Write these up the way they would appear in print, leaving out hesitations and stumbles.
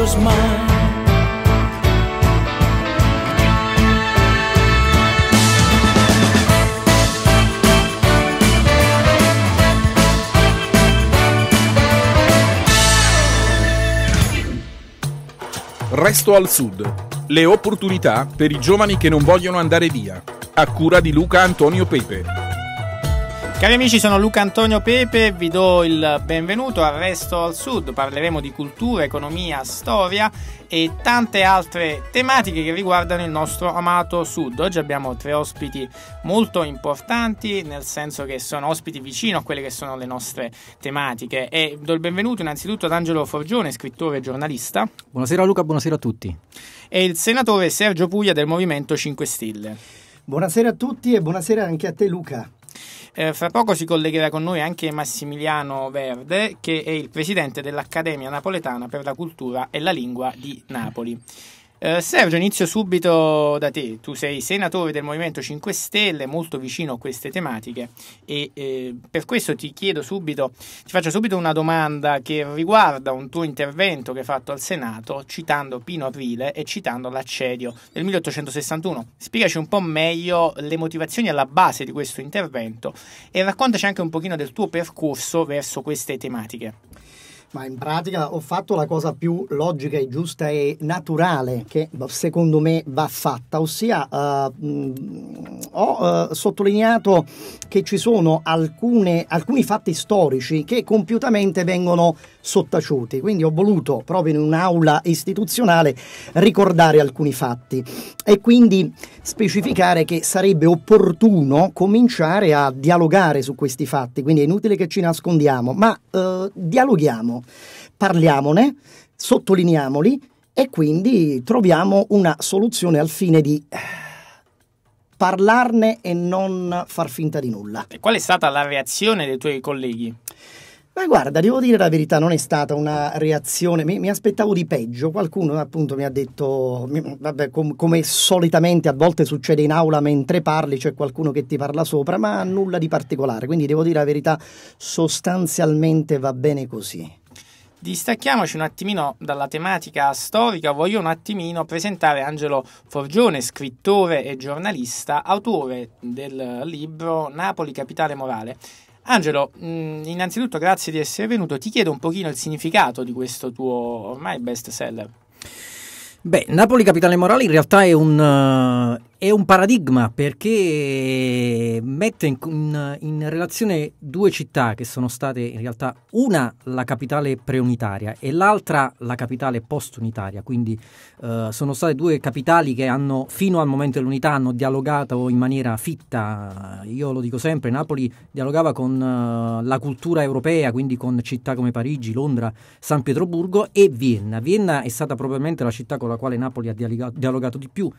smile. Resto al Sud. Le opportunità per i giovani che non vogliono andare via. A cura di Luca Antonio Pepe. Cari amici, sono Luca Antonio Pepe, vi do il benvenuto a Resto al Sud. Parleremo di cultura, economia, storia e tante altre tematiche che riguardano il nostro amato Sud. Oggi abbiamo 3 ospiti molto importanti, nel senso che sono ospiti vicino a quelle che sono le nostre tematiche. E do il benvenuto innanzitutto ad Angelo Forgione, scrittore e giornalista. Buonasera Luca, buonasera a tutti. E il senatore Sergio Puglia del Movimento 5 Stelle. Buonasera a tutti e buonasera anche a te Luca. Fra poco si collegherà con noi anche Massimiliano Verde, che è il presidente dell'Accademia Napoletana per la Cultura e la Lingua di Napoli. Sergio, inizio subito da te. Tu sei senatore del Movimento 5 Stelle, molto vicino a queste tematiche e per questo ti faccio subito una domanda che riguarda un tuo intervento che hai fatto al Senato citando Pino Aprile e citando l'assedio del 1861. Spiegaci un po' meglio le motivazioni alla base di questo intervento e raccontaci anche un pochino del tuo percorso verso queste tematiche. Ma in pratica ho fatto la cosa più logica e giusta e naturale che secondo me va fatta, ossia ho sottolineato che ci sono alcuni fatti storici che compiutamente vengono sottaciuti, quindi ho voluto proprio in un'aula istituzionale ricordare alcuni fatti e quindi specificare che sarebbe opportuno cominciare a dialogare su questi fatti, quindi è inutile che ci nascondiamo, ma dialoghiamo, parliamone, sottolineiamoli e quindi troviamo una soluzione al fine di parlarne e non far finta di nulla. E qual è stata la reazione dei tuoi colleghi? Ma guarda, devo dire la verità, non è stata una reazione, mi aspettavo di peggio. Qualcuno appunto mi ha detto, vabbè, come solitamente a volte succede in aula mentre parli, c'è qualcuno che ti parla sopra, ma nulla di particolare, quindi devo dire la verità, sostanzialmente va bene così. Distacchiamoci un attimino dalla tematica storica, voglio un attimino presentare Angelo Forgione, scrittore e giornalista, autore del libro Napoli, capitale morale. Angelo, innanzitutto grazie di essere venuto, ti chiedo un pochino il significato di questo tuo ormai best seller. Beh, Napoli capitale morale in realtà è un paradigma perché mette in relazione 2 città che sono state in realtà una la capitale preunitaria e l'altra la capitale postunitaria, quindi sono state 2 capitali che hanno fino al momento dell'unità hanno dialogato in maniera fitta. Io lo dico sempre, Napoli dialogava con la cultura europea, quindi con città come Parigi, Londra, San Pietroburgo e Vienna. Vienna è stata probabilmente la città con la quale Napoli ha dialogato di più,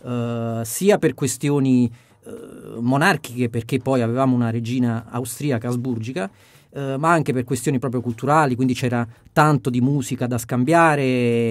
sia per questioni monarchiche, perché poi avevamo una regina austriaca asburgica, ma anche per questioni proprio culturali, quindi c'era tanto di musica da scambiare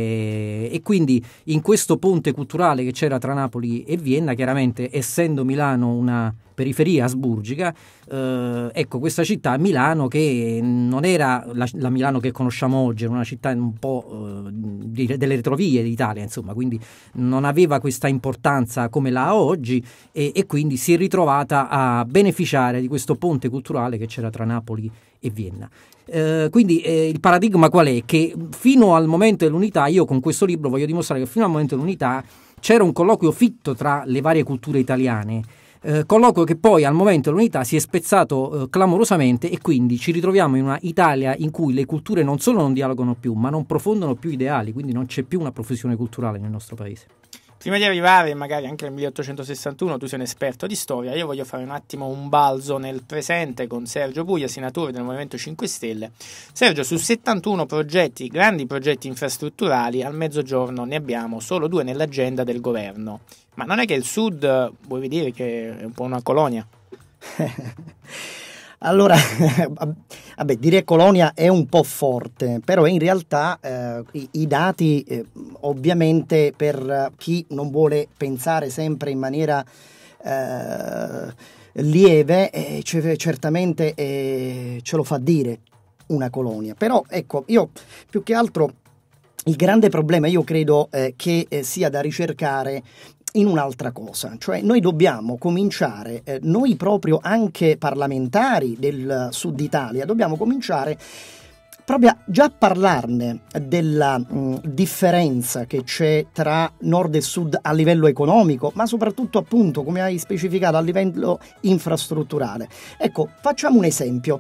e quindi in questo ponte culturale che c'era tra Napoli e Vienna, chiaramente essendo Milano una periferia asburgica, ecco, questa città Milano, che non era la Milano che conosciamo oggi, era una città un po' delle retrovie d'Italia, insomma, quindi non aveva questa importanza come la ha oggi e quindi si è ritrovata a beneficiare di questo ponte culturale che c'era tra Napoli e Vienna. Quindi il paradigma qual è? Che fino al momento dell'unità, io con questo libro voglio dimostrare che fino al momento dell'unità c'era un colloquio fitto tra le varie culture italiane, colloquio che poi al momento dell'unità si è spezzato clamorosamente e quindi ci ritroviamo in una Italia in cui le culture non solo non dialogano più, ma non profondono più ideali, quindi non c'è più una profusione culturale nel nostro paese. Prima di arrivare magari anche nel 1861, tu sei un esperto di storia, io voglio fare un attimo un balzo nel presente con Sergio Puglia, senatore del Movimento 5 Stelle. Sergio, su 71 progetti, grandi progetti infrastrutturali, al Mezzogiorno ne abbiamo solo 2 nell'agenda del governo. Ma non è che il Sud, vuoi dire che è un po' una colonia? Allora, vabbè, dire colonia è un po' forte, però in realtà i dati ovviamente per chi non vuole pensare sempre in maniera lieve, certamente ce lo fa dire una colonia. Però ecco, io più che altro il grande problema io credo che sia da ricercare in un'altra cosa, cioè noi dobbiamo cominciare, noi proprio anche parlamentari del Sud Italia, dobbiamo cominciare proprio già a parlarne della differenza che c'è tra Nord e Sud a livello economico, ma soprattutto appunto, come hai specificato, a livello infrastrutturale. Ecco, facciamo un esempio.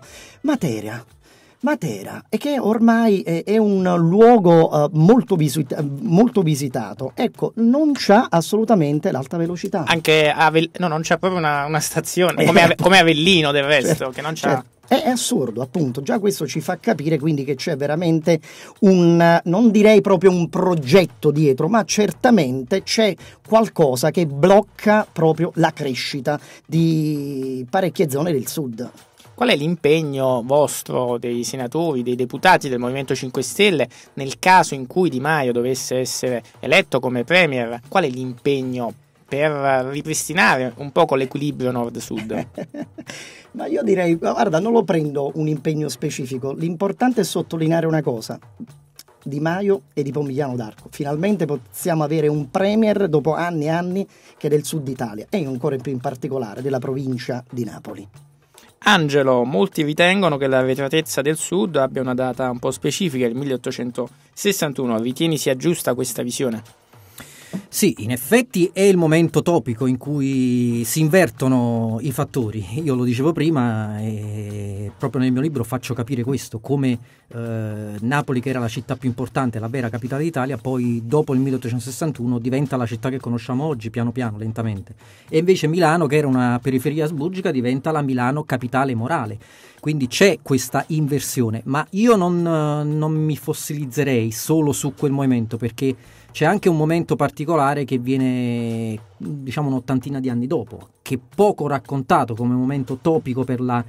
Matera, e che ormai è un luogo molto visitato, ecco, non c'ha assolutamente l'alta velocità. Anche non c'è proprio una stazione, come Avellino del resto, certo, che non c'ha... Certo. È assurdo, appunto, già questo ci fa capire quindi che c'è veramente non direi proprio un progetto dietro, ma certamente c'è qualcosa che blocca proprio la crescita di parecchie zone del Sud. Qual è l'impegno vostro, dei senatori, dei deputati del Movimento 5 Stelle, nel caso in cui Di Maio dovesse essere eletto come premier? Qual è l'impegno per ripristinare un po' l'equilibrio nord-sud? Ma io direi, guarda, non lo prendo un impegno specifico, l'importante è sottolineare una cosa: Di Maio e di Pomigliano d'Arco. Finalmente possiamo avere un premier dopo anni e anni che è del Sud Italia e ancora più in particolare della provincia di Napoli. Angelo, molti ritengono che l'arretratezza del Sud abbia una data un po' specifica, il 1861. Ritieni sia giusta questa visione? Sì, in effetti è il momento topico in cui si invertono i fattori. Io lo dicevo prima e proprio nel mio libro faccio capire questo, come Napoli, che era la città più importante, la vera capitale d'Italia, poi dopo il 1861 diventa la città che conosciamo oggi, piano piano, lentamente. E invece Milano, che era una periferia asburgica, diventa la Milano capitale morale. Quindi c'è questa inversione, ma io non mi fossilizzerei solo su quel momento, perché c'è anche un momento particolare che viene, diciamo, un'ottantina di anni dopo, che è poco raccontato come momento topico per la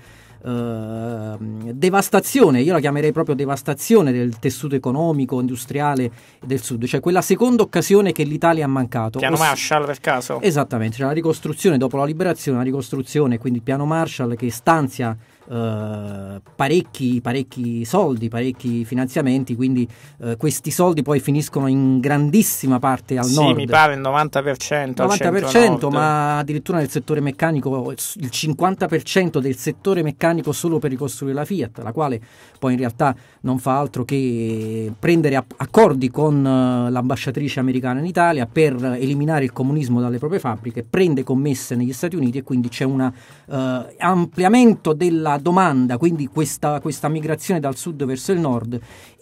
devastazione, io la chiamerei proprio devastazione del tessuto economico, industriale del Sud, cioè quella seconda occasione che l'Italia ha mancato. Piano Marshall per caso? Esattamente, cioè la ricostruzione dopo la liberazione, la ricostruzione, quindi il piano Marshall che stanzia parecchi soldi, parecchi finanziamenti, quindi questi soldi poi finiscono in grandissima parte al nord. Sì, mi pare il 90%. 90%, ma addirittura nel settore meccanico il 50% del settore meccanico solo per ricostruire la Fiat, la quale poi in realtà non fa altro che prendere accordi con l'ambasciatrice americana in Italia per eliminare il comunismo dalle proprie fabbriche, prende commesse negli Stati Uniti e quindi c'è un ampliamento della domanda, quindi questa migrazione dal sud verso il nord.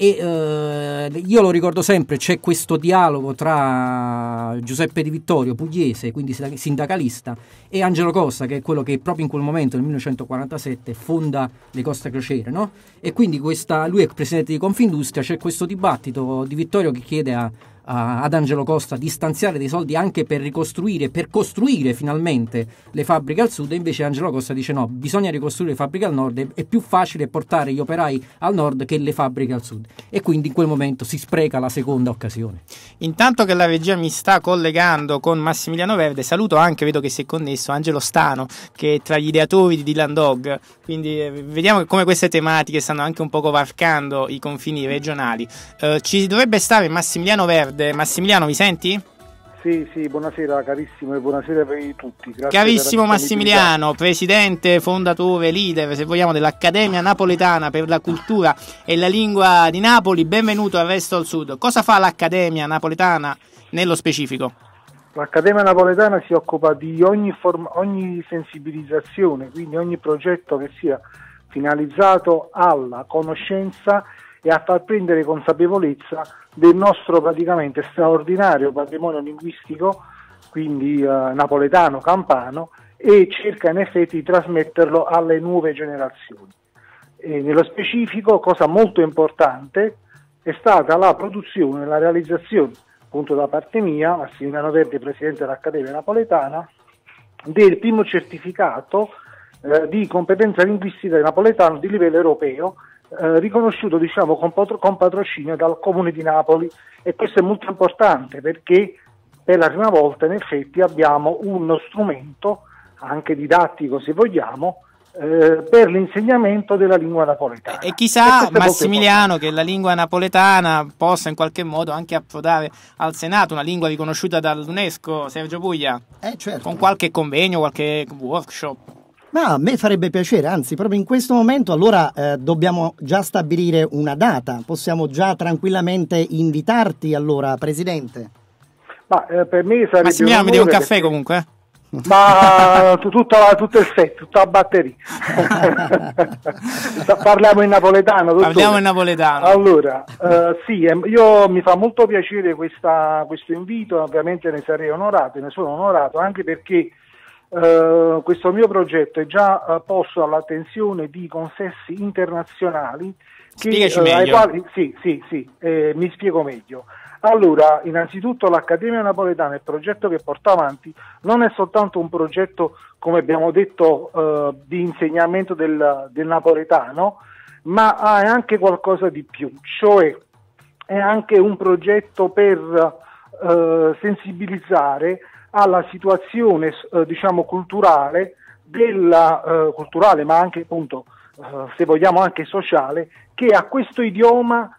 E io lo ricordo sempre, c'è questo dialogo tra Giuseppe Di Vittorio, pugliese, quindi sindacalista, e Angelo Costa, che è quello che proprio in quel momento, nel 1947, fonda le Costa Crociere, no? E quindi lui è presidente di Confindustria, c'è questo dibattito, Di Vittorio che chiede ad Angelo Costa di stanziare dei soldi anche per ricostruire, per costruire finalmente le fabbriche al sud, e invece Angelo Costa dice no, bisogna ricostruire le fabbriche al nord, è più facile portare gli operai al nord che le fabbriche al sud, e quindi in quel momento si spreca la seconda occasione. Intanto che la regia mi sta collegando con Massimiliano Verde, saluto anche, vedo che si è connesso, Angelo Stano, che è tra gli ideatori di Dylan Dog, quindi vediamo come queste tematiche stanno anche un poco varcando i confini regionali. Ci dovrebbe stare Massimiliano Verde. Massimiliano, mi senti? Sì, buonasera carissimo e buonasera per tutti. Grazie. Carissimo Massimiliano, presidente, fondatore, leader, se vogliamo, dell'Accademia Napoletana per la Cultura e la Lingua di Napoli, benvenuto al Resto al Sud. Cosa fa l'Accademia Napoletana nello specifico? L'Accademia Napoletana si occupa di ogni sensibilizzazione, quindi ogni progetto che sia finalizzato alla conoscenza e a far prendere consapevolezza del nostro praticamente straordinario patrimonio linguistico, quindi napoletano, campano, e cerca in effetti di trasmetterlo alle nuove generazioni. E nello specifico, cosa molto importante, è stata la produzione e la realizzazione, appunto da parte mia, Massimiliano Verdi, presidente dell'Accademia Napoletana, del primo certificato di competenza linguistica napoletano di livello europeo, riconosciuto diciamo con patrocinio dal Comune di Napoli, e questo è molto importante perché per la prima volta in effetti abbiamo uno strumento anche didattico, se vogliamo, per l'insegnamento della lingua napoletana. E chissà, Massimiliano, che la lingua napoletana possa in qualche modo anche approdare al Senato, una lingua riconosciuta dall'UNESCO, Sergio Puglia, certo. Con qualche convegno, qualche workshop. Ma a me farebbe piacere, anzi proprio in questo momento allora dobbiamo già stabilire una data, possiamo già tranquillamente invitarti allora, Presidente? Ma per me sarebbe Massimiliano, mi devi un caffè comunque? Ma tutto il set, tutta la batteria. Parliamo in napoletano, dottore. Parliamo in napoletano. Allora, sì, io mi fa molto piacere questo invito, ovviamente ne sarei onorato, ne sono onorato, anche perché questo mio progetto è già posto all'attenzione di consessi internazionali ai quali, mi spiego meglio. Allora, innanzitutto l'Accademia Napoletana, il progetto che porta avanti, non è soltanto un progetto, come abbiamo detto, di insegnamento del napoletano, ma ha anche qualcosa di più, cioè è anche un progetto per sensibilizzare alla situazione culturale, culturale, ma anche appunto, se vogliamo anche sociale, che a questo idioma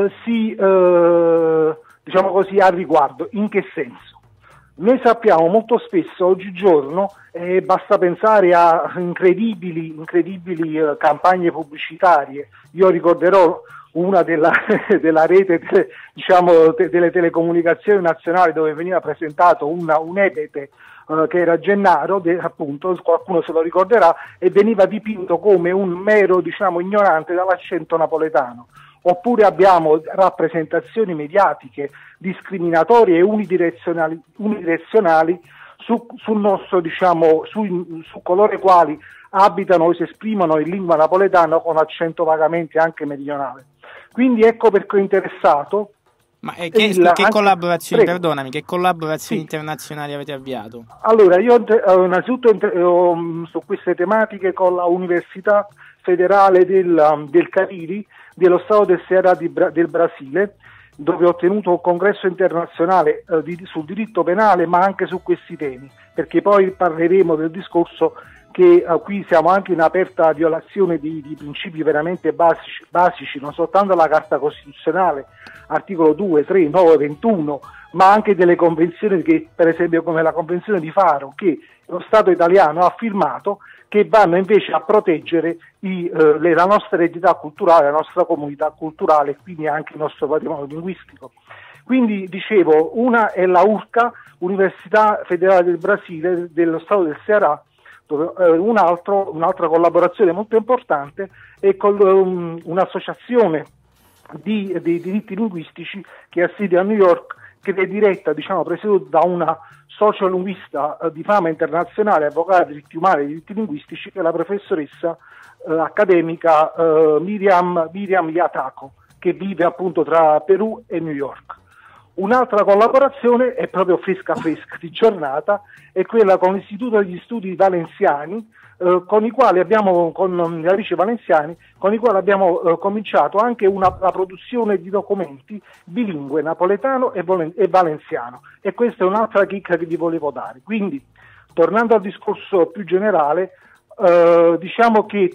ha riguardo. In che senso? Noi sappiamo molto spesso oggigiorno, basta pensare a incredibili campagne pubblicitarie. Io ricorderò una della rete delle telecomunicazioni nazionali, dove veniva presentato un ebete che era Gennaro, appunto, qualcuno se lo ricorderà, e veniva dipinto come un mero ignorante dall'accento napoletano. Oppure abbiamo rappresentazioni mediatiche discriminatorie e unidirezionali sul nostro, su coloro i quali abitano o si esprimono in lingua napoletana con accento vagamente anche meridionale. Quindi ecco perché ho interessato. Ma che collaborazioni, perdonami, che collaborazioni internazionali avete avviato? Allora, io innanzitutto su queste tematiche con la Università Federale del Cariri, dello Stato del Ceará del Brasile, dove ho tenuto un congresso internazionale sul diritto penale, ma anche su questi temi, perché poi parleremo del discorso che qui siamo anche in aperta violazione di principi veramente basici, non soltanto della Carta Costituzionale, articolo 2, 3, 9, 21, ma anche delle convenzioni che, per esempio, come la Convenzione di Faro, che lo Stato italiano ha firmato, che vanno invece a proteggere la nostra eredità culturale, la nostra comunità culturale e quindi anche il nostro patrimonio linguistico. Quindi, dicevo, una è la URCA, Università Federale del Brasile, dello Stato del Ceará, dove un'altra collaborazione molto importante è con un'associazione dei diritti linguistici che ha sede a New York, che è diretta, presieduta da una sociolinguista di fama internazionale, avvocata dei diritti umani e dei diritti linguistici, che è la professoressa accademica Miriam Yatako, che vive appunto tra Perù e New York. Un'altra collaborazione è proprio fresca di giornata, è quella con l'Istituto degli Studi Valenziani, con i quali abbiamo, con le radici valenziani, con i quali abbiamo cominciato anche la produzione di documenti bilingue, napoletano e valenziano. E questa è un'altra chicca che vi volevo dare. Quindi, tornando al discorso più generale, diciamo che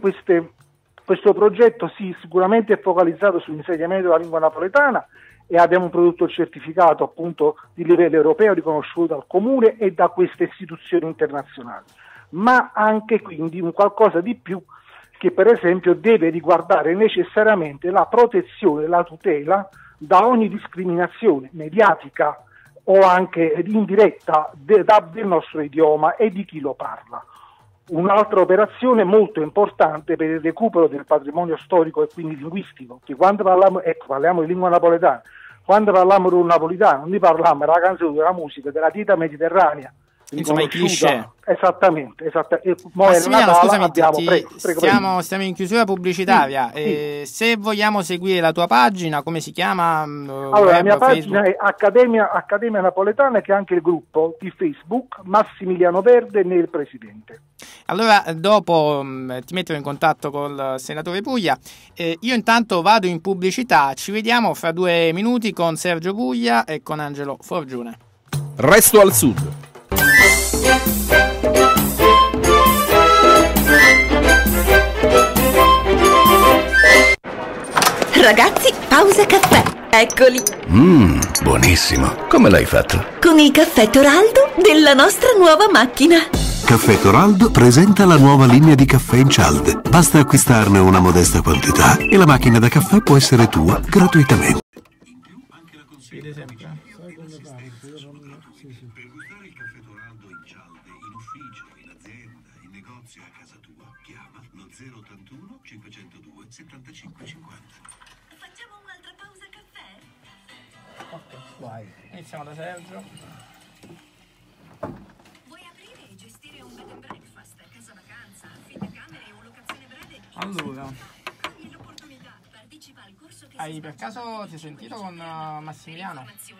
questo progetto sicuramente è focalizzato sull'insegnamento della lingua napoletana, e abbiamo prodotto il certificato appunto di livello europeo riconosciuto dal Comune e da queste istituzioni internazionali, ma anche quindi un qualcosa di più che per esempio deve riguardare necessariamente la protezione, la tutela da ogni discriminazione mediatica o anche indiretta del nostro idioma e di chi lo parla. Un'altra operazione molto importante per il recupero del patrimonio storico e quindi linguistico, che quando parliamo di lingua napoletana, quando parliamo di un napolitano, noi parliamo della canzone, della musica, della dieta mediterranea, insomma i cliché. Esattamente. Massimiliano, scusami, prego. stiamo in chiusura pubblicitaria. Sì. Se vogliamo seguire la tua pagina, come si chiama? Allora, la mia pagina è Accademia Napoletana, che è anche il gruppo di Facebook Massimiliano Verde, ne è il presidente. Allora, dopo ti metto in contatto col senatore Puglia. Io intanto vado in pubblicità. Ci vediamo fra 2 minuti con Sergio Puglia e con Angelo Forgione. Resto al Sud. Ragazzi, pausa caffè. Eccoli. Buonissimo. Come l'hai fatto? Con il caffè Toraldo della nostra nuova macchina. Caffè Toraldo presenta la nuova linea di caffè in cialde. Basta acquistarne una modesta quantità e la macchina da caffè può essere tua gratuitamente. Sì, sempre. Per gustare il caffè Toraldo in cialde, in ufficio, in azienda, in negozio e a casa tua, chiama lo 081 502 7550. Facciamo un'altra pausa caffè? Ok, vai. Iniziamo da Sergio. Vuoi aprire e gestire un bed and breakfast, casa vacanza, affittacamere o locazione breve? Allora, Cogli l'opportunità, partecipa al corso che hai per caso ti hai sentito con Massimiliano?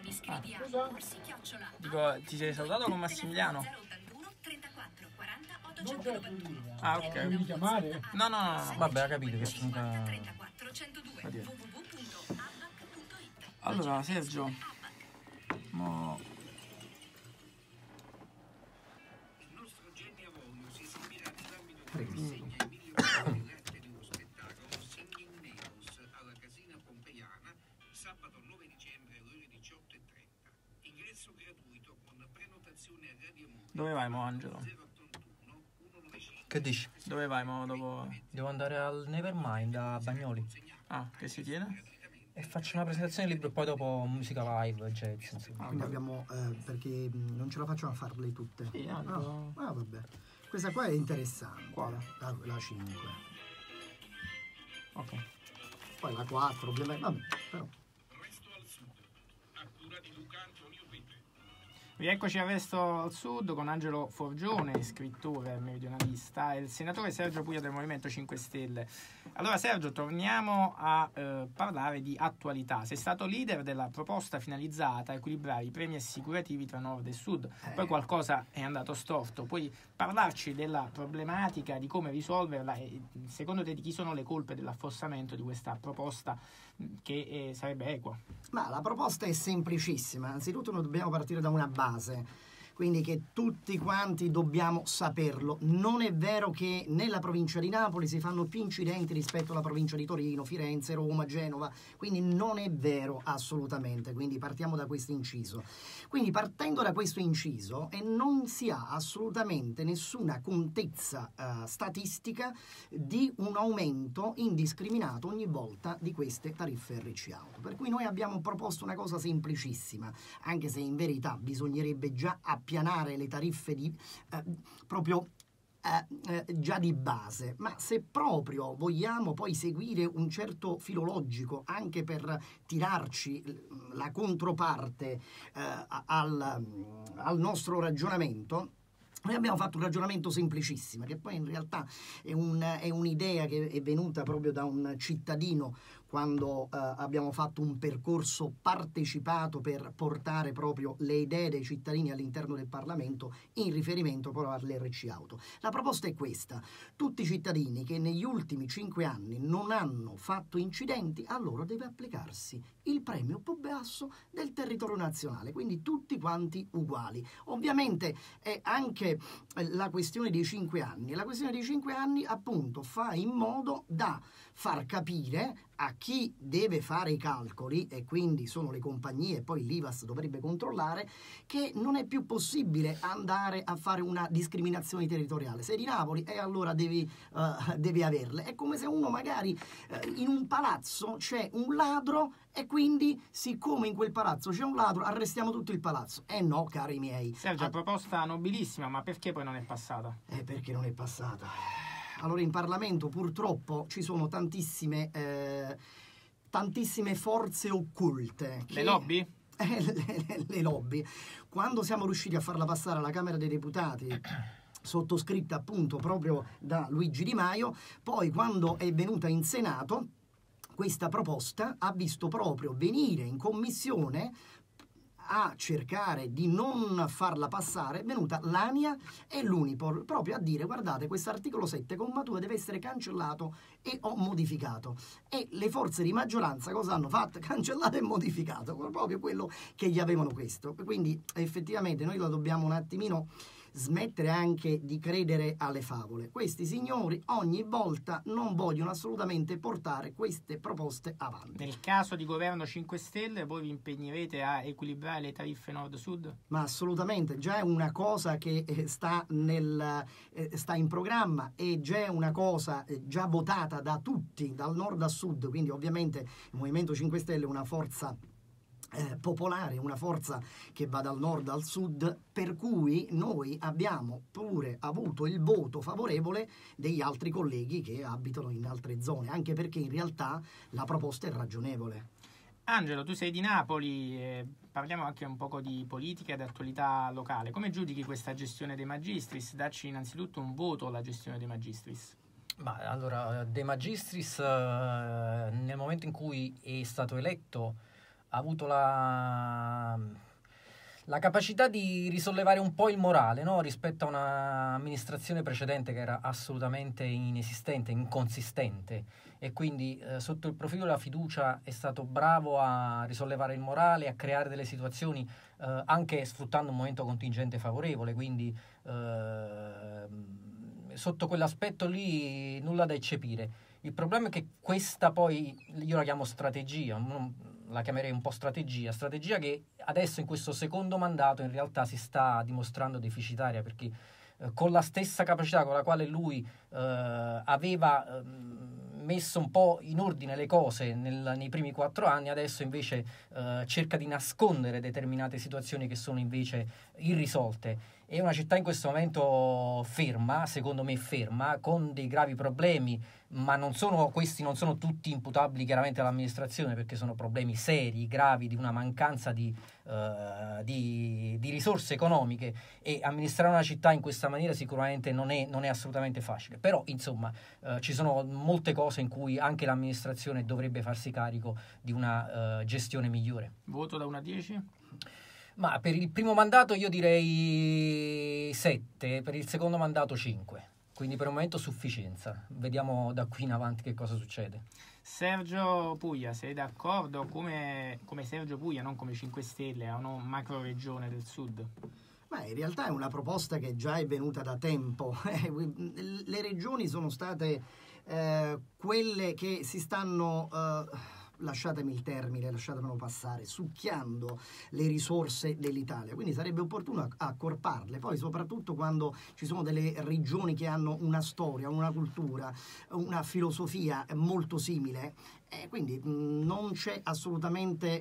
Dico, ti sei salutato con Massimiliano? 081 34 40 891. Ah, ok. Devi chiamare? No, no, no, no. Vabbè, ho capito che sono... 34 102 www.abac.it. Allora, Sergio. Mo... Il nostro genio avorio si esibirà nell'ambito di di uno spettacolo Singing Neos alla Casina Pompeiana sabato 9 dicembre alle ore 18:30. Ingresso gratuito con prenotazione a Radio Mondo. Dove vai, mo, Angelo? 081 195. Che dici? Dove vai, mo, dopo... Devo andare al Nevermind a Bagnoli Ah, che si tiene? e faccio una presentazione del libro e poi dopo musica live, jazz, insomma. Quindi abbiamo, perché non ce la facciamo a farle tutte. Sì, no, dico- Vabbè. Questa qua è interessante. Quale? La 5. Ok. Poi la 4, ovviamente. Vabbè, però. Resto al sud, a cura di Luca Antonio Pepe. Rieccoci a Resto al Sud con Angelo Forgione, scrittore meridionalista, e il senatore Sergio Puglia del Movimento 5 Stelle. Allora Sergio, torniamo a parlare di attualità. Sei stato leader della proposta finalizzata a equilibrare i premi assicurativi tra Nord e Sud. Poi qualcosa è andato storto. Puoi parlarci della problematica, di come risolverla e secondo te di chi sono le colpe dell'affossamento di questa proposta che sarebbe equa? Ma la proposta è semplicissima. Anzitutto noi dobbiamo partire da una base, quindi che tutti quanti dobbiamo saperlo. Non è vero che nella provincia di Napoli si fanno più incidenti rispetto alla provincia di Torino, Firenze, Roma, Genova, quindi non è vero assolutamente, quindi partiamo da questo inciso. Quindi partendo da questo inciso e non si ha assolutamente nessuna contezza statistica di un aumento indiscriminato ogni volta di queste tariffe RC auto. Per cui noi abbiamo proposto una cosa semplicissima, anche se in verità bisognerebbe già appianare le tariffe già di base, ma se proprio vogliamo poi seguire un certo filo logico anche per tirarci la controparte al nostro ragionamento, noi abbiamo fatto un ragionamento semplicissimo, che poi in realtà è un'idea che è venuta proprio da un cittadino quando abbiamo fatto un percorso partecipato per portare proprio le idee dei cittadini all'interno del Parlamento in riferimento proprio alle RC auto. La proposta è questa: tutti i cittadini che negli ultimi 5 anni non hanno fatto incidenti, a loro deve applicarsi il premio più basso del territorio nazionale, quindi tutti quanti uguali. Ovviamente è anche la questione dei 5 anni. La questione dei 5 anni appunto fa in modo da far capire a chi deve fare i calcoli, e quindi sono le compagnie, poi l'IVAS dovrebbe controllare, che non è più possibile andare a fare una discriminazione territoriale. Sei di Napoli e allora devi averle. È come se uno magari in un palazzo c'è un ladro e quindi siccome in quel palazzo c'è un ladro arrestiamo tutto il palazzo. No, cari miei. Sergio, proposta nobilissima, ma perché poi non è passata? Perché non è passata? Allora, in Parlamento purtroppo ci sono tantissime forze occulte. Le lobby? Le lobby. Quando siamo riusciti a farla passare alla Camera dei Deputati, sottoscritta appunto proprio da Luigi Di Maio, poi quando è venuta in Senato, questa proposta ha visto proprio venire in commissione a cercare di non farla passare, è venuta l'ANIA e l'Unipol proprio a dire: guardate, questo articolo 7,2 deve essere cancellato e o modificato. E le forze di maggioranza cosa hanno fatto? Cancellato e modificato, proprio quello che gli avevano questo. Quindi effettivamente noi la dobbiamo un attimino smettere anche di credere alle favole. Questi signori ogni volta non vogliono assolutamente portare queste proposte avanti. Nel caso di governo 5 Stelle voi vi impegnerete a equilibrare le tariffe nord-sud? Ma assolutamente, già è una cosa che sta in programma, e già è una cosa già votata da tutti, dal nord a sud, quindi ovviamente il Movimento 5 Stelle è una forza popolare, una forza che va dal nord al sud, per cui noi abbiamo pure avuto il voto favorevole degli altri colleghi che abitano in altre zone, anche perché in realtà la proposta è ragionevole. Angelo, tu sei di Napoli, parliamo anche un poco di politica e di attualità locale. Come giudichi questa gestione dei Magistris? Dacci innanzitutto un voto alla gestione dei Magistris. Ma allora, De Magistris nel momento in cui è stato eletto ha avuto la capacità di risollevare un po' il morale, no? Rispetto a un'amministrazione precedente che era assolutamente inesistente, inconsistente, e quindi sotto il profilo della fiducia è stato bravo a risollevare il morale, a creare delle situazioni anche sfruttando un momento contingente favorevole, quindi sotto quell'aspetto lì nulla da eccepire. Il problema è che questa poi, io la chiamo strategia, la chiamerei un po' strategia che adesso in questo secondo mandato in realtà si sta dimostrando deficitaria, perché con la stessa capacità con la quale lui aveva messo un po' in ordine le cose nei primi 4 anni, adesso invece cerca di nascondere determinate situazioni che sono invece irrisolte. È una città in questo momento ferma, secondo me ferma, con dei gravi problemi, ma questi non sono tutti imputabili chiaramente all'amministrazione, perché sono problemi seri, gravi, di una mancanza di risorse economiche, e amministrare una città in questa maniera sicuramente non è assolutamente facile. Però insomma ci sono molte cose in cui anche l'amministrazione dovrebbe farsi carico di una gestione migliore. Voto da 1 a 10? Ma per il primo mandato io direi 7, per il secondo mandato 5, quindi per il momento sufficienza. Vediamo da qui in avanti che cosa succede. Sergio Puglia, sei d'accordo come Sergio Puglia, non come 5 Stelle, a una macro regione del sud? Ma in realtà è una proposta che già è venuta da tempo. Le regioni sono state quelle che si stanno... lasciatemi il termine, lasciatemelo passare, succhiando le risorse dell'Italia, quindi sarebbe opportuno accorparle, poi soprattutto quando ci sono delle regioni che hanno una storia, una cultura, una filosofia molto simile, quindi non c'è assolutamente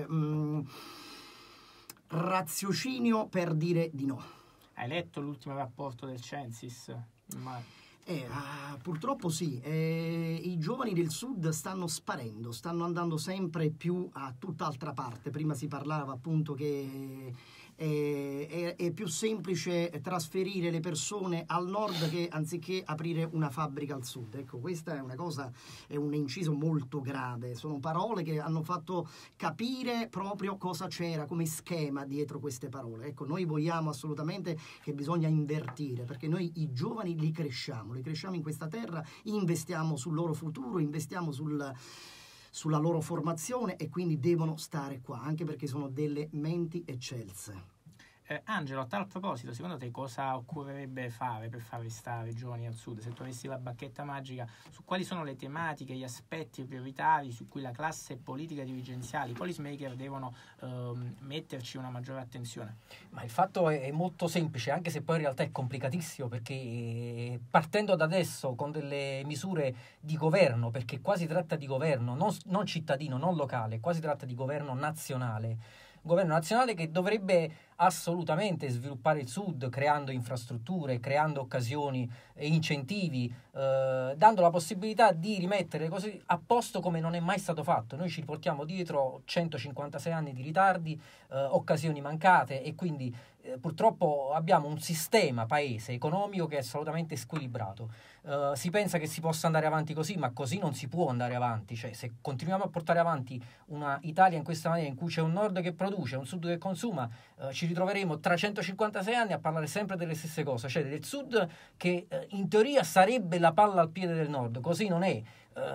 raziocinio per dire di no. Hai letto l'ultimo rapporto del Censis? Purtroppo sì, i giovani del sud stanno sparendo, stanno andando sempre più a tutt'altra parte. Prima si parlava appunto che è più semplice trasferire le persone al nord che anziché aprire una fabbrica al sud. Ecco, questa è una cosa, è un inciso molto grave, sono parole che hanno fatto capire proprio cosa c'era come schema dietro queste parole. Ecco, noi vogliamo assolutamente che bisogna invertire, perché noi i giovani li cresciamo in questa terra, investiamo sul loro futuro, investiamo sulla loro formazione, e quindi devono stare qua, anche perché sono delle menti eccelse. Angelo, a tal proposito, secondo te cosa occorrerebbe fare per far restare i giovani al sud? Se tu avessi la bacchetta magica, su quali sono le tematiche, gli aspetti prioritari su cui la classe politica dirigenziale, i policymaker devono metterci una maggiore attenzione? Ma il fatto è molto semplice, anche se poi in realtà è complicatissimo, perché partendo da adesso con delle misure di governo, perché qua si tratta di governo, non cittadino, non locale, qua si tratta di governo nazionale che dovrebbe assolutamente sviluppare il sud, creando infrastrutture, creando occasioni e incentivi, dando la possibilità di rimettere cose a posto come non è mai stato fatto. Noi ci riportiamo dietro 156 anni di ritardi, occasioni mancate, e quindi purtroppo abbiamo un sistema paese economico che è assolutamente squilibrato. Si pensa che si possa andare avanti così, ma così non si può andare avanti. Cioè, se continuiamo a portare avanti una Italia in questa maniera, in cui c'è un nord che produce, un sud che consuma, ci ci ritroveremo tra 156 anni a parlare sempre delle stesse cose, cioè del Sud che in teoria sarebbe la palla al piede del Nord, così non è.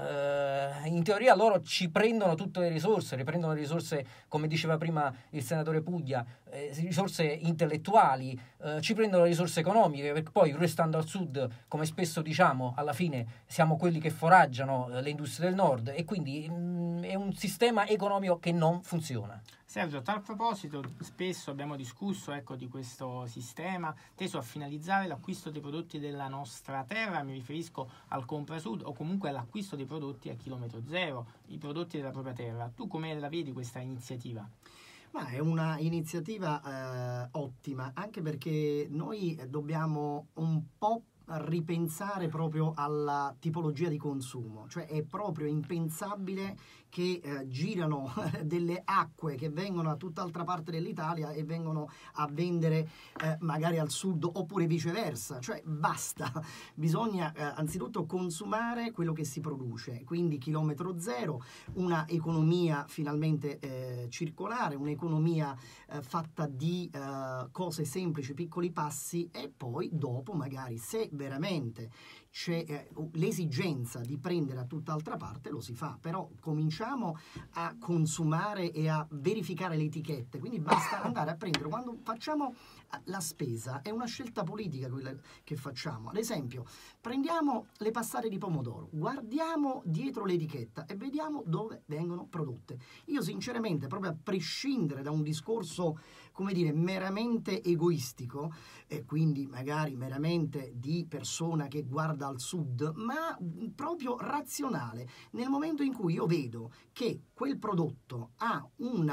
In teoria loro ci prendono tutte le risorse, riprendono le risorse, come diceva prima il senatore Puglia, risorse intellettuali, ci prendono le risorse economiche, perché poi restando al Sud, come spesso diciamo, alla fine siamo quelli che foraggiano le industrie del Nord, e quindi è un sistema economico che non funziona. Sergio, a tal proposito, spesso abbiamo discusso, ecco, di questo sistema teso a finalizzare l'acquisto dei prodotti della nostra terra, mi riferisco al Compra Sud o comunque all'acquisto dei prodotti a chilometro zero, i prodotti della propria terra. Tu come la vedi questa iniziativa? Ma è una iniziativa ottima, anche perché noi dobbiamo un po' ripensare proprio alla tipologia di consumo, cioè è proprio impensabile che girano delle acque che vengono da tutt'altra parte dell'Italia e vengono a vendere magari al sud, oppure viceversa, cioè basta, bisogna anzitutto consumare quello che si produce, quindi chilometro zero, una economia finalmente circolare, un'economia fatta di cose semplici, piccoli passi, e poi dopo magari, se veramente c'è l'esigenza di prendere a tutt'altra parte, lo si fa, però cominciamo a consumare e a verificare le etichette, quindi basta andare a prendere. Quando facciamo la spesa è una scelta politica quella che facciamo. Ad esempio, prendiamo le passate di pomodoro, guardiamo dietro l'etichetta e vediamo dove vengono prodotte. Io sinceramente, proprio a prescindere da un discorso, come dire, meramente egoistico, e quindi magari meramente di persona che guarda al sud, ma proprio razionale, nel momento in cui io vedo che quel prodotto ha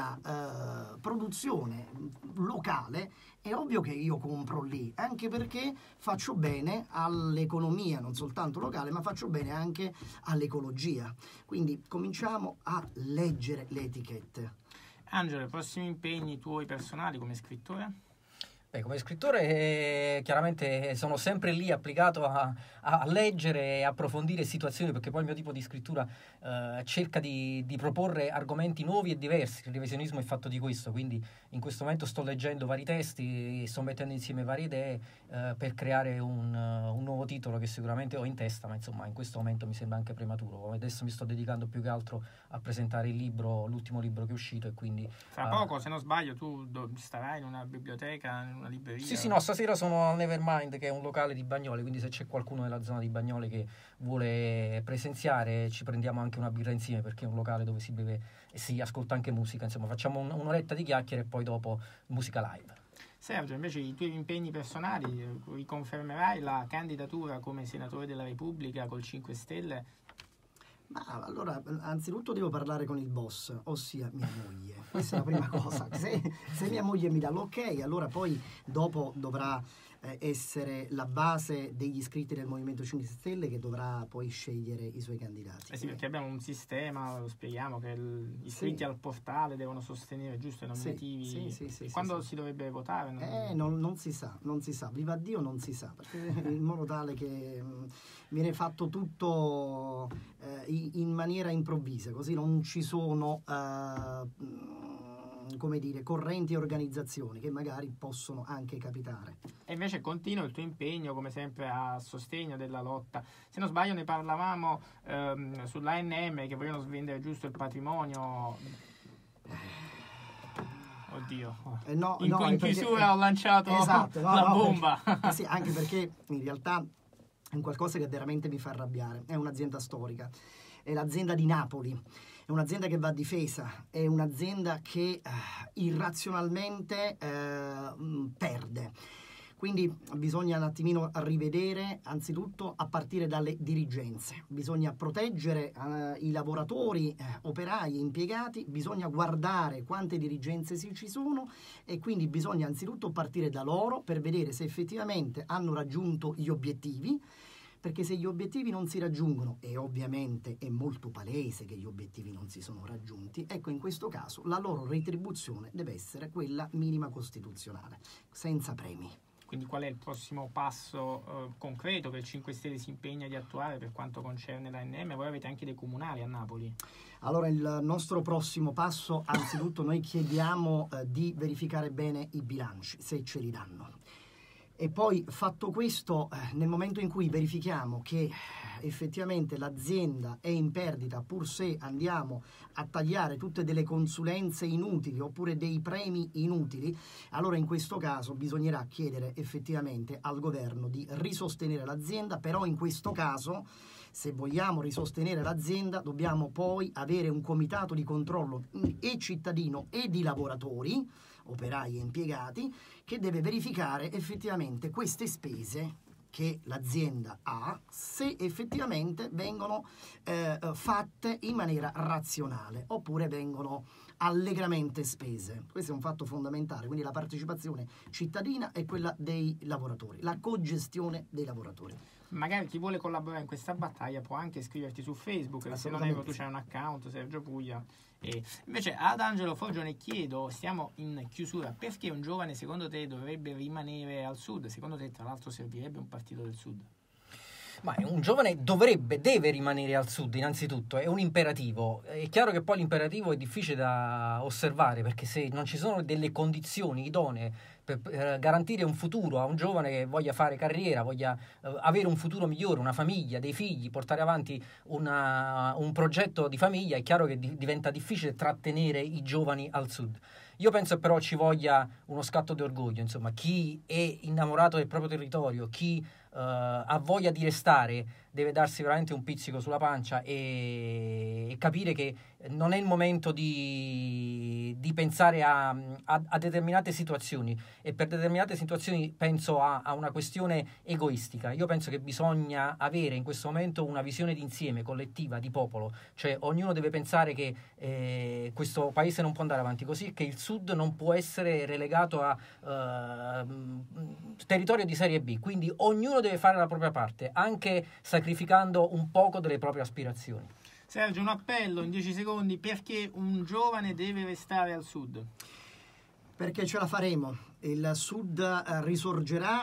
una produzione locale, è ovvio che io compro lì, anche perché faccio bene all'economia, non soltanto locale, ma faccio bene anche all'ecologia. Quindi cominciamo a leggere le etichette. Angelo, i prossimi impegni tuoi personali come scrittore? Beh, come scrittore chiaramente sono sempre lì applicato a leggere e approfondire situazioni, perché poi il mio tipo di scrittura cerca di proporre argomenti nuovi e diversi. Il revisionismo è fatto di questo, quindi in questo momento sto leggendo vari testi, sto mettendo insieme varie idee per creare un nuovo titolo che sicuramente ho in testa, ma insomma in questo momento mi sembra anche prematuro. Adesso mi sto dedicando più che altro a presentare il libro, l'ultimo libro che è uscito, e quindi fra poco, se non sbaglio, tu starai in una biblioteca, in una libreria. Sì, no, stasera sono al Nevermind, che è un locale di Bagnoli, quindi se c'è qualcuno nella zona di Bagnoli che vuole presenziare, ci prendiamo anche una birra insieme, perché è un locale dove si beve e si ascolta anche musica, insomma facciamo un'oretta di chiacchiere e poi dopo musica live. Sergio, invece i tuoi impegni personali, riconfermerai la candidatura come senatore della Repubblica col 5 Stelle? Ma allora, anzitutto devo parlare con il boss, ossia mia moglie. Questa è la prima cosa. Se mia moglie mi dà l'ok, allora poi dopo dovrà essere la base degli iscritti del Movimento 5 Stelle che dovrà poi scegliere i suoi candidati. Sì, perché abbiamo un sistema, lo spieghiamo, che gli iscritti al portale devono sostenere giusto i nominativi. Sì, quando si dovrebbe votare? Non si sa, viva Dio non si sa, perché in modo tale che viene fatto tutto in maniera improvvisa, così non ci sono come dire, correnti e organizzazioni che magari possono anche capitare. E invece continua il tuo impegno come sempre a sostegno della lotta. Se non sbaglio ne parlavamo sull'ANM, che vogliono svendere giusto il patrimonio. Oddio, in chiusura ho lanciato la bomba. Sì, anche perché in realtà è un qualcosa che veramente mi fa arrabbiare. È un'azienda storica, è l'azienda di Napoli, è un'azienda che va difesa, è un'azienda che irrazionalmente perde. Quindi bisogna un attimino rivedere, anzitutto a partire dalle dirigenze. Bisogna proteggere i lavoratori, operai, impiegati, bisogna guardare quante dirigenze ci sono, e quindi bisogna anzitutto partire da loro per vedere se effettivamente hanno raggiunto gli obiettivi, perché se gli obiettivi non si raggiungono, e ovviamente è molto palese che gli obiettivi non si sono raggiunti, ecco, in questo caso la loro retribuzione deve essere quella minima costituzionale, senza premi. quindi qual è il prossimo passo concreto che il 5 Stelle si impegna di attuare per quanto concerne l'ANM? Voi avete anche dei comunali a Napoli. Allora, il nostro prossimo passo, anzitutto noi chiediamo di verificare bene i bilanci, se ce li danno. E poi, fatto questo, nel momento in cui verifichiamo che effettivamente l'azienda è in perdita, pur se andiamo a tagliare tutte delle consulenze inutili oppure dei premi inutili, allora in questo caso bisognerà chiedere effettivamente al governo di risostenere l'azienda. Però in questo caso, se vogliamo risostenere l'azienda, dobbiamo poi avere un comitato di controllo e cittadino e di lavoratori, operai e impiegati, che deve verificare effettivamente queste spese che l'azienda ha, se effettivamente vengono fatte in maniera razionale oppure vengono allegramente spese. Questo è un fatto fondamentale, quindi la partecipazione cittadina è quella dei lavoratori, la cogestione dei lavoratori. Magari chi vuole collaborare in questa battaglia può anche iscriverti su Facebook, se non erro tu c'hai un account, Sergio Puglia. E invece ad Angelo Forgione chiedo, siamo in chiusura, perché un giovane secondo te dovrebbe rimanere al sud? Secondo te tra l'altro servirebbe un partito del sud? Ma un giovane deve rimanere al sud, innanzitutto, è un imperativo. È chiaro che poi l'imperativo è difficile da osservare, perché se non ci sono delle condizioni idonee per garantire un futuro a un giovane che voglia fare carriera, voglia avere un futuro migliore, una famiglia, dei figli, portare avanti un progetto di famiglia, è chiaro che diventa difficile trattenere i giovani al sud. Io penso però ci voglia uno scatto di orgoglio, insomma, chi è innamorato del proprio territorio, chi ha voglia di restare, deve darsi veramente un pizzico sulla pancia e capire che non è il momento di pensare a determinate situazioni, e per determinate situazioni penso a una questione egoistica. Io penso che bisogna avere in questo momento una visione d'insieme, collettiva, di popolo, cioè ognuno deve pensare che questo paese non può andare avanti così, che il sud non può essere relegato a territorio di serie B, quindi ognuno deve fare la propria parte, anche sacrificando un poco delle proprie aspirazioni. Sergio, un appello in 10 secondi, perché un giovane deve restare al sud? Perché ce la faremo, il sud risorgerà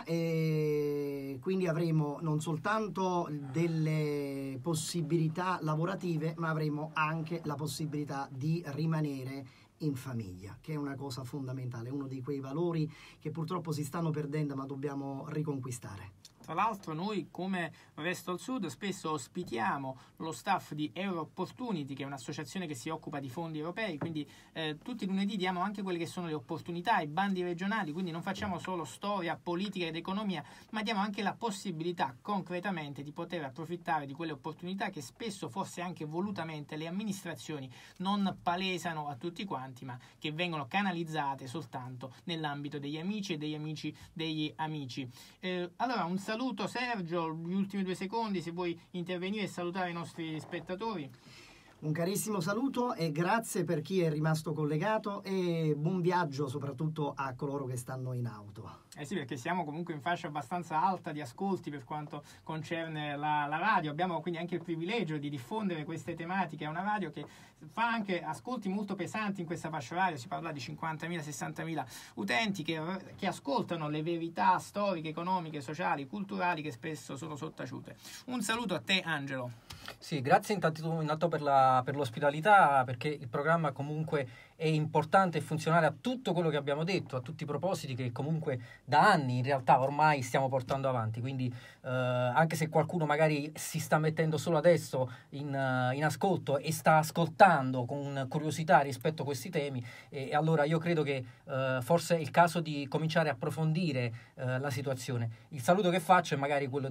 e quindi avremo non soltanto delle possibilità lavorative, ma avremo anche la possibilità di rimanere in famiglia, che è una cosa fondamentale, uno di quei valori che purtroppo si stanno perdendo ma dobbiamo riconquistare. Tra l'altro noi come Resto al Sud spesso ospitiamo lo staff di Euro Opportunity, che è un'associazione che si occupa di fondi europei, quindi tutti i lunedì diamo anche quelle che sono le opportunità, i bandi regionali, quindi non facciamo solo storia, politica ed economia, ma diamo anche la possibilità concretamente di poter approfittare di quelle opportunità che spesso, forse anche volutamente, le amministrazioni non palesano a tutti quanti, ma che vengono canalizzate soltanto nell'ambito degli amici e degli amici degli amici. Allora un saluto Sergio, gli ultimi 2 secondi se vuoi intervenire e salutare i nostri spettatori. Un carissimo saluto e grazie per chi è rimasto collegato e buon viaggio soprattutto a coloro che stanno in auto. Sì, perché siamo comunque in fascia abbastanza alta di ascolti per quanto concerne la radio, abbiamo quindi anche il privilegio di diffondere queste tematiche, è una radio che fa anche ascolti molto pesanti in questa fascia oraria, si parla di 50.000, 60.000 utenti che ascoltano le verità storiche, economiche, sociali, culturali che spesso sono sottaciute. Un saluto a te Angelo. Sì, grazie intanto per l'ospitalità, perché il programma comunque è importante e funzionale a tutto quello che abbiamo detto, a tutti i propositi che comunque da anni in realtà ormai stiamo portando avanti, quindi anche se qualcuno magari si sta mettendo solo adesso in ascolto e sta ascoltando con curiosità rispetto a questi temi, e allora io credo che forse è il caso di cominciare a approfondire la situazione. Il saluto che faccio è magari quello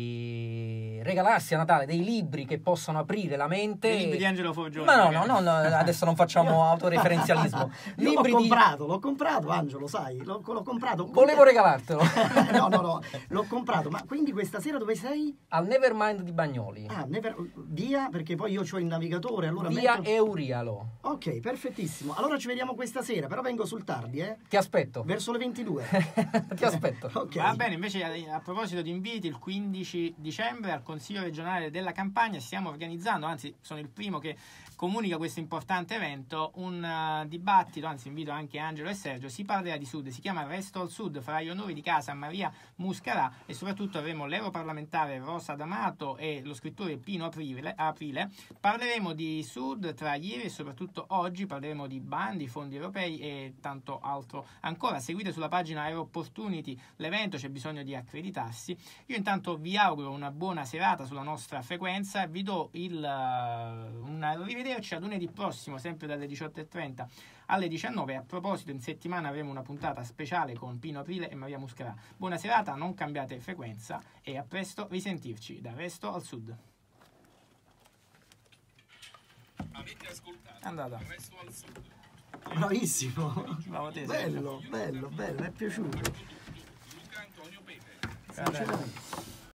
di regalarsi a Natale dei libri che possano aprire la mente. I libri di Angelo Forgione. Ma no, adesso non facciamo autoreferenzialismo. L'ho comprato Angelo, sai, l'ho comprato. Volevo regalartelo. No, l'ho comprato, ma quindi questa sera dove sei? Al Nevermind di Bagnoli. Via, perché poi io ho il navigatore, allora via Eurialo. Ok, perfettissimo. Allora ci vediamo questa sera, però vengo sul tardi, Ti aspetto. Verso le 22. Ti aspetto. Okay. Va bene, invece a proposito di inviti, il 15 dicembre al Consiglio regionale della Campania stiamo organizzando, anzi sono il primo che comunica questo importante evento, un dibattito, anzi invito anche Angelo e Sergio, si parlerà di Sud, si chiama Resto al Sud, farà gli onori di casa a Maria Muscarà e soprattutto avremo l'europarlamentare Rosa D'Amato e lo scrittore Pino Aprile. Parleremo di Sud tra ieri e soprattutto oggi, parleremo di bandi, fondi europei e tanto altro ancora. Seguite sulla pagina Aeroportunity l'evento, c'è bisogno di accreditarsi. Io intanto vi auguro una buona serata sulla nostra frequenza e vi do arrivederci a lunedì prossimo, sempre dalle 18:30 alle 19. A proposito, in settimana avremo una puntata speciale con Pino Aprile e Maria Muscarà. Buona serata, non cambiate frequenza e a presto risentirci da Resto al Sud. Avete ascoltato? È andata. Resto al Sud. Bravissimo. Bravo te, Bello, bello, bello, mi è piaciuto. Luca Antonio Pepe. Sinceramente.